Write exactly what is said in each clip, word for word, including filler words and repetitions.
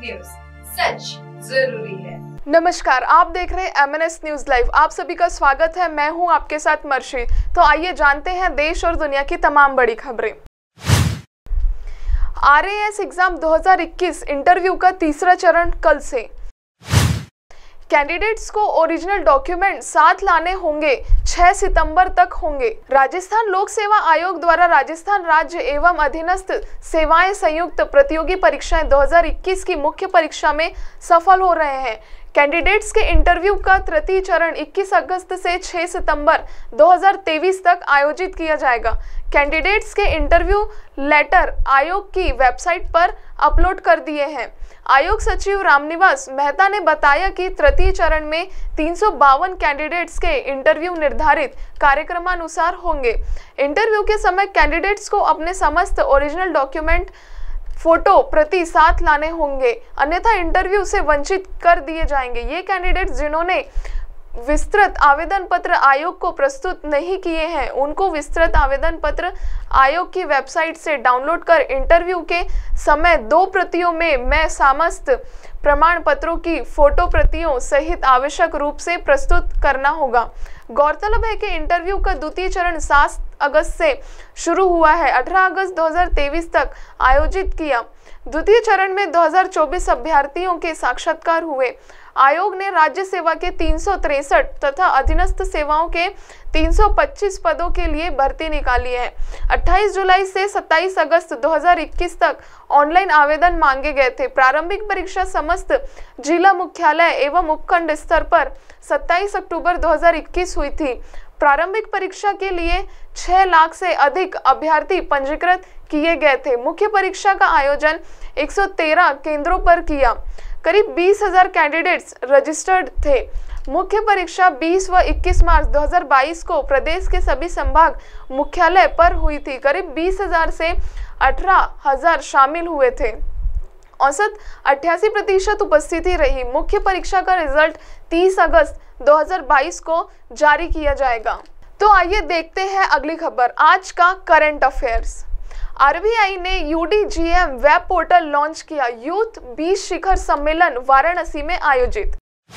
News, सच जरूरी है। नमस्कार, आप देख रहे हैं M N S news live. आप सभी का स्वागत है। मैं हूं आपके साथ मर्शी। तो आइए जानते हैं देश और दुनिया की तमाम बड़ी खबरें। आर ए एस एग्जाम दो हज़ार इक्कीस इंटरव्यू का तीसरा चरण कल से। कैंडिडेट्स को ओरिजिनल डॉक्यूमेंट साथ लाने होंगे, छह सितंबर तक होंगे। राजस्थान लोक सेवा आयोग द्वारा राजस्थान राज्य एवं अधीनस्थ सेवाएं संयुक्त प्रतियोगी परीक्षाएं दो हज़ार इक्कीस की मुख्य परीक्षा में सफल हो रहे हैं। कैंडिडेट्स के इंटरव्यू का तृतीय चरण इक्कीस अगस्त से छह सितंबर दो हज़ार तेईस तक आयोजित किया जाएगा। कैंडिडेट्स के इंटरव्यू लेटर आयोग की वेबसाइट पर अपलोड कर दिए हैं। आयोग सचिव रामनिवास मेहता ने बताया कि तृतीय चरण में तीन सौ बावन कैंडिडेट्स के इंटरव्यू निर्धारित कार्यक्रमानुसार होंगे। इंटरव्यू के समय कैंडिडेट्स को अपने समस्त ओरिजिनल डॉक्यूमेंट फोटो प्रति साथ लाने होंगे, अन्यथा इंटरव्यू से वंचित कर दिए जाएंगे। ये कैंडिडेट्स जिन्होंने विस्तृत आवेदन पत्र आयोग को प्रस्तुत नहीं किए हैं, उनको विस्तृत आवेदन पत्र आयोग की वेबसाइट से डाउनलोड कर इंटरव्यू के समय दो प्रतियों में मैं समस्त प्रमाण पत्रों की फोटो प्रतियों सहित आवश्यक रूप से प्रस्तुत करना होगा। गौरतलब है कि इंटरव्यू का द्वितीय चरण सात अगस्त से शुरू हुआ है, अठारह अगस्त दो हज़ार तेईस तक आयोजित किया। द्वितीय चरण में दो हज़ार चौबीस अभ्यर्थियों के साक्षात्कार हुए। आयोग ने राज्य सेवा के तीन सौ तिरसठ तथा अधीनस्थ सेवाओं के तीन सौ पच्चीस पदों के लिए भर्ती निकाली है। अट्ठाईस जुलाई से सत्ताईस अगस्त दो हज़ार इक्कीस तक ऑनलाइन आवेदन मांगे गए थे। प्रारंभिक परीक्षा समस्त जिला मुख्यालय एवं उपखंड स्तर पर सत्ताईस अक्टूबर दो हज़ार इक्कीस हुई थी। प्रारंभिक परीक्षा के लिए छह लाख से अधिक अभ्यर्थी पंजीकृत किए गए थे। मुख्य परीक्षा का आयोजन एक सौ तेरह केंद्रों पर किया। करीब बीस हज़ार कैंडिडेट्स रजिस्टर्ड थे। मुख्य परीक्षा बीस व इक्कीस मार्च दो हज़ार बाईस को प्रदेश के सभी संभाग मुख्यालय पर हुई थी। करीब बीस हज़ार से अठारह हज़ार शामिल हुए थे। औसत अट्ठासी प्रतिशत उपस्थिति रही। मुख्य परीक्षा का रिजल्ट तीस अगस्त दो हज़ार बाईस को जारी किया जाएगा। तो आइए देखते हैं अगली खबर, आज का current affairs. R B I ने U D G M web portal launch किया। यूथ बीस शिखर सम्मेलन वाराणसी में आयोजित।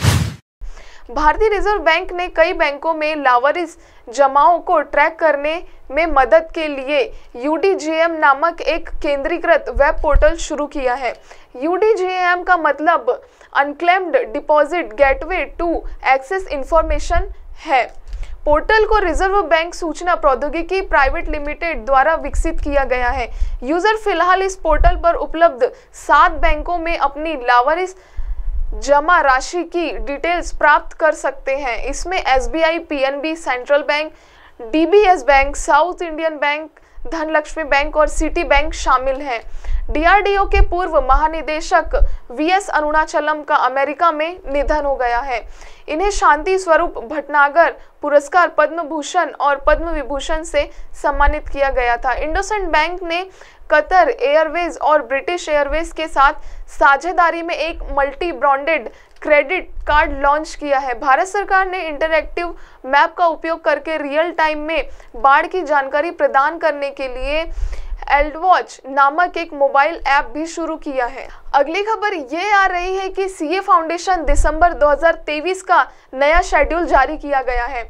भारतीय रिजर्व बैंक ने कई बैंकों में लावारिस जमाओं को ट्रैक करने में मदद के लिए यू डी जी एम नामक एक केंद्रीकृत वेब पोर्टल शुरू किया है। यू डी जी एम का मतलब unclaimed deposit gateway to access information है। पोर्टल को रिजर्व बैंक सूचना प्रौद्योगिकी प्राइवेट लिमिटेड द्वारा विकसित किया गया है। यूजर फिलहाल इस पोर्टल पर उपलब्ध सात बैंकों में अपनी लावारिस जमा राशि की डिटेल्स प्राप्त कर सकते हैं। इसमें S B I, P N B, central bank, D B S bank, south Indian bank, Dhanlaxmi bank और सिटी बैंक शामिल हैं। डी आर डी ओ के पूर्व महानिदेशक वी एस अरुणाचलम का अमेरिका में निधन हो गया है। इन्हें शांति स्वरूप भटनागर पुरस्कार, पद्म भूषण और पद्म विभूषण से सम्मानित किया गया था। इंडोसेंड बैंक ने कतर एयरवेज और ब्रिटिश एयरवेज के साथ साझेदारी में एक multi branded credit card launch किया है। भारत सरकार ने इंटरएक्टिव मैप का उपयोग करके रियल टाइम में बाढ़ की जानकारी प्रदान करने के लिए एल्डवॉच नामक एक मोबाइल ऐप भी शुरू किया है। अगली खबर ये आ रही है कि सी ए फाउंडेशन दिसंबर दो हज़ार तेईस का नया शेड्यूल जारी किया गया है।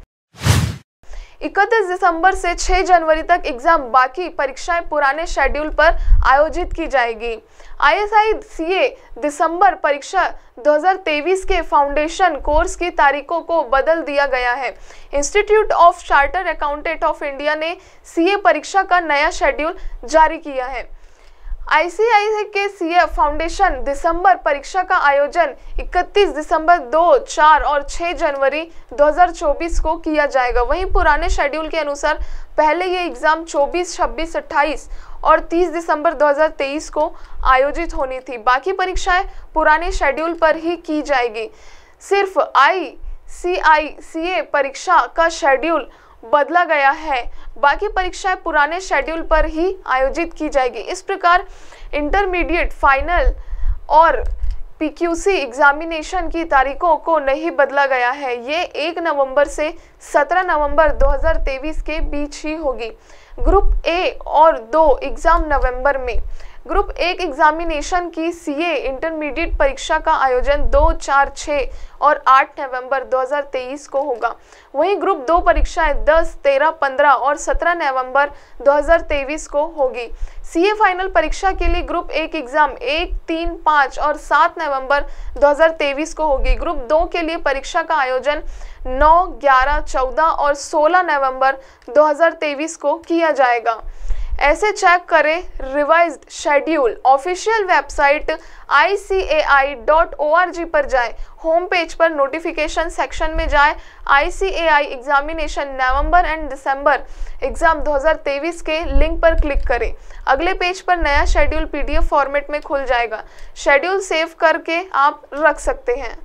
इकतीस दिसंबर से छह जनवरी तक एग्जाम, बाकी परीक्षाएं पुराने शेड्यूल पर आयोजित की जाएगी। आई एस आई सी ए दिसंबर परीक्षा दो हज़ार तेईस के फाउंडेशन कोर्स की तारीखों को बदल दिया गया है। Institute of chartered accountant of India ने सी ए परीक्षा का नया शेड्यूल जारी किया है। आई सी आई सी आई के सी ए फाउंडेशन दिसंबर परीक्षा का आयोजन इकतीस दिसंबर, दो, चार और छह जनवरी दो हज़ार चौबीस को किया जाएगा। वहीं पुराने शेड्यूल के अनुसार पहले ये एग्जाम चौबीस, छब्बीस, अट्ठाईस और तीस दिसंबर दो हज़ार तेईस को आयोजित होनी थी। बाकी परीक्षाएं पुराने शेड्यूल पर ही की जाएगी। सिर्फ आई सी आई सी ए परीक्षा का शेड्यूल बदला गया है, बाकी परीक्षाएं पुराने शेड्यूल पर ही आयोजित की जाएगी। इस प्रकार इंटरमीडिएट, फाइनल और पी क्यू सी एग्जामिनेशन की तारीखों को नहीं बदला गया है। ये एक नवंबर से सत्रह नवंबर दो हज़ार तेईस के बीच ही होगी। ग्रुप ए और दो एग्जाम नवंबर में, ग्रुप एक एग्जामिनेशन की सीए इंटरमीडिएट परीक्षा का आयोजन दो, चार, छह और आठ नवंबर दो हज़ार तेईस को होगा। वहीं ग्रुप दो परीक्षाएं दस, तेरह, पंद्रह और सत्रह नवंबर दो हज़ार तेईस को होगी। सीए फाइनल परीक्षा के लिए ग्रुप एक एग्जाम एक, तीन, पाँच और सात नवंबर दो हज़ार तेईस को होगी। ग्रुप दो के लिए परीक्षा का आयोजन नौ, ग्यारह, चौदह और सोलह नवंबर दो हज़ार तेईस को किया जाएगा। ऐसे चेक करें revised schedule. Official website I C A I dot O R G पर जाएं। होम पेज पर नोटिफिकेशन सेक्शन में जाएं। I C A I examination November and December exam दो हज़ार तेईस के लिंक पर क्लिक करें। अगले पेज पर नया schedule P D F format में खुल जाएगा। शेड्यूल सेव करके आप रख सकते हैं।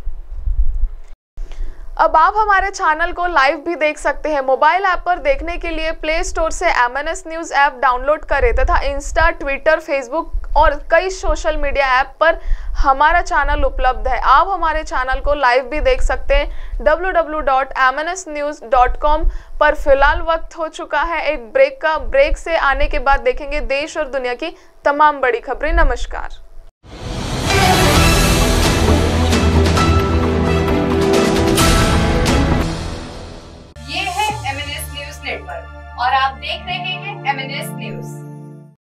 अब आप हमारे चैनल को लाइव भी देख सकते हैं। मोबाइल ऐप पर देखने के लिए प्ले स्टोर से M N S news app download करें तथा इंस्टा, ट्विटर, फेसबुक और कई सोशल मीडिया ऐप पर हमारा चैनल उपलब्ध है। आप हमारे चैनल को लाइव भी देख सकते हैं W W W dot M N S news dot com पर। फिलहाल वक्त हो चुका है एक ब्रेक का। ब्रेक से आने के बाद देखेंगे देश और दुनिया की तमाम बड़ी खबरें। नमस्कार।